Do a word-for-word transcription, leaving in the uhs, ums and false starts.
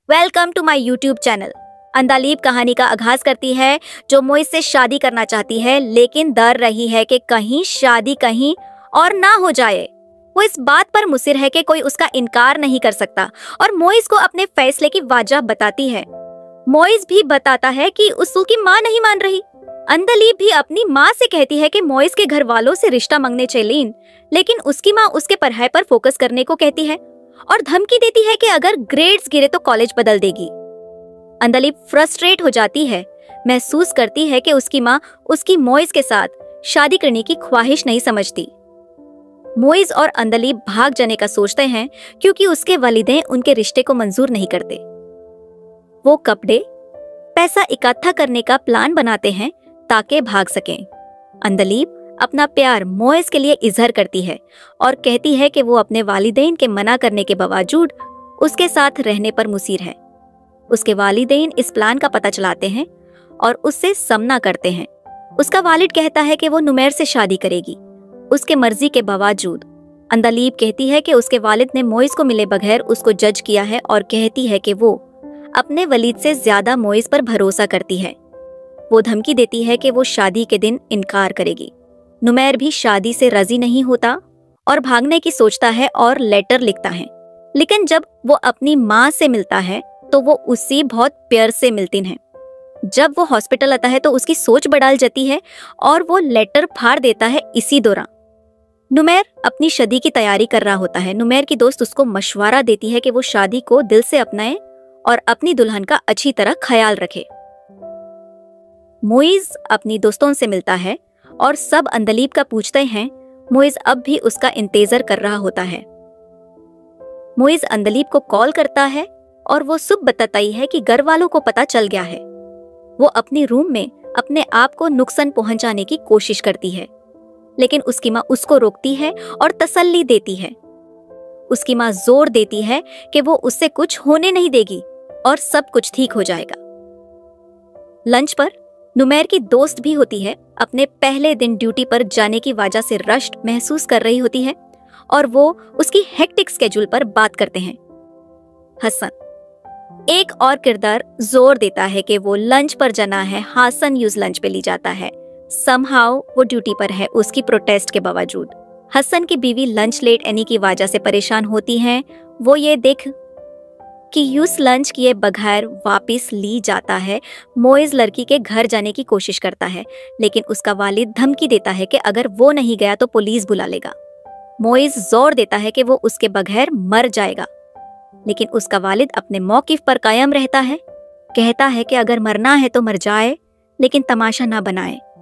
Welcome to my YouTube channel. Andaleeb कहानी का आगाज करती है जो मोइज से शादी करना चाहती है, लेकिन डर रही है कि कहीं शादी कहीं और ना हो जाए। वो इस बात पर मुसिर है कि कोई उसका इनकार नहीं कर सकता और मोइज को अपने फैसले की वजह बताती है। मोइज भी बताता है कि उसकी माँ नहीं मान रही। अंदालीब भी अपनी माँ से कहती है कि मोइज के घर वालों से रिश्ता मांगने चलें, लेकिन उसकी माँ उसके पढ़ाई पर फोकस करने को कहती है और धमकी देती है कि अगर ग्रेड्स गिरे तो कॉलेज बदल देगी। अंदालीब फ्रस्ट्रेट हो जाती है, महसूस करती है कि उसकी माँ उसकी मोइज के साथ शादी करने की ख्वाहिश नहीं समझती। मोइज और अंदालीब भाग जाने का सोचते हैं क्योंकि उसके वालिदैन उनके रिश्ते को मंजूर नहीं करते। वो कपड़े, पैसा इकट्ठा करने का प्लान बनाते हैं ताकि भाग सकें। अंदालीब अपना प्यार मोइज के लिए इजहार करती है और कहती है कि वो अपने वालिदैन के मना करने के बावजूद उसके साथ रहने पर मुसीर है। उसके वालिदैन इस प्लान का पता चलाते हैं और उससे समना करते हैं। उसका वालिद कहता है कि वो नुमैर से शादी करेगी, उसके मर्जी के बावजूद। अंदालीब कहती है कि उसके वालिद ने मोइज को मिले बगैर उसको जज किया है और कहती है कि वो अपने वलीद से ज्यादा मोइज पर भरोसा करती है। वो धमकी देती है कि वो शादी के दिन इनकार करेगी। नुमैर भी शादी से राजी नहीं होता और भागने की सोचता है और लेटर लिखता है, लेकिन जब वो अपनी माँ से मिलता है तो वो उससे बहुत प्यार से मिलती है। जब वो हॉस्पिटल आता है तो उसकी सोच बदल जाती है और वो लेटर फाड़ देता है। इसी दौरान नुमैर अपनी शादी की तैयारी कर रहा होता है। नुमैर की दोस्त उसको मशवरा देती है कि वो शादी को दिल से अपनाए और अपनी दुल्हन का अच्छी तरह ख्याल रखे। मोइज अपनी दोस्तों से मिलता है और सब अंदालीब का पूछते हैं। मोइज अब भी उसका इंतजार कर रहा होता है। मोइज अंदालीब को कॉल करता है और वो सुबह बताती है कि घर वालों को पता चल गया है। वो अपनी रूम में अपने आप को नुकसान पहुंचाने की कोशिश करती है, लेकिन उसकी माँ उसको रोकती है और तसल्ली देती है। उसकी माँ जोर देती है कि वो उससे कुछ होने नहीं देगी और सब कुछ ठीक हो जाएगा। लंच पर नुमैर की दोस्त भी होती है। अपने पहले दिन ड्यूटी पर जाने की वजह से रश महसूस कर रही होती है और वो उसकी हेक्टिक स्केड्यूल पर बात करते हैं। हसन, एक और किरदार, जोर देता है कि वो लंच पर जाना है। हसन यूज लंच पे ली जाता है। समहाउ वो ड्यूटी पर है उसकी प्रोटेस्ट के बावजूद। हसन की बीवी लंच लेट आने की वजह से परेशान होती हैं। वो ये देख कि यूस लंच किए बगैर वापस ली जाता है। मोइज लड़की के घर जाने की कोशिश करता है, लेकिन उसका वालिद धमकी देता है कि अगर वो नहीं गया तो पुलिस बुला लेगा। मोइज जोर देता है कि वो उसके बगैर मर जाएगा, लेकिन उसका वालिद अपने मौकिफ पर कायम रहता है। कहता है कि अगर मरना है तो मर जाए, लेकिन तमाशा ना बनाए।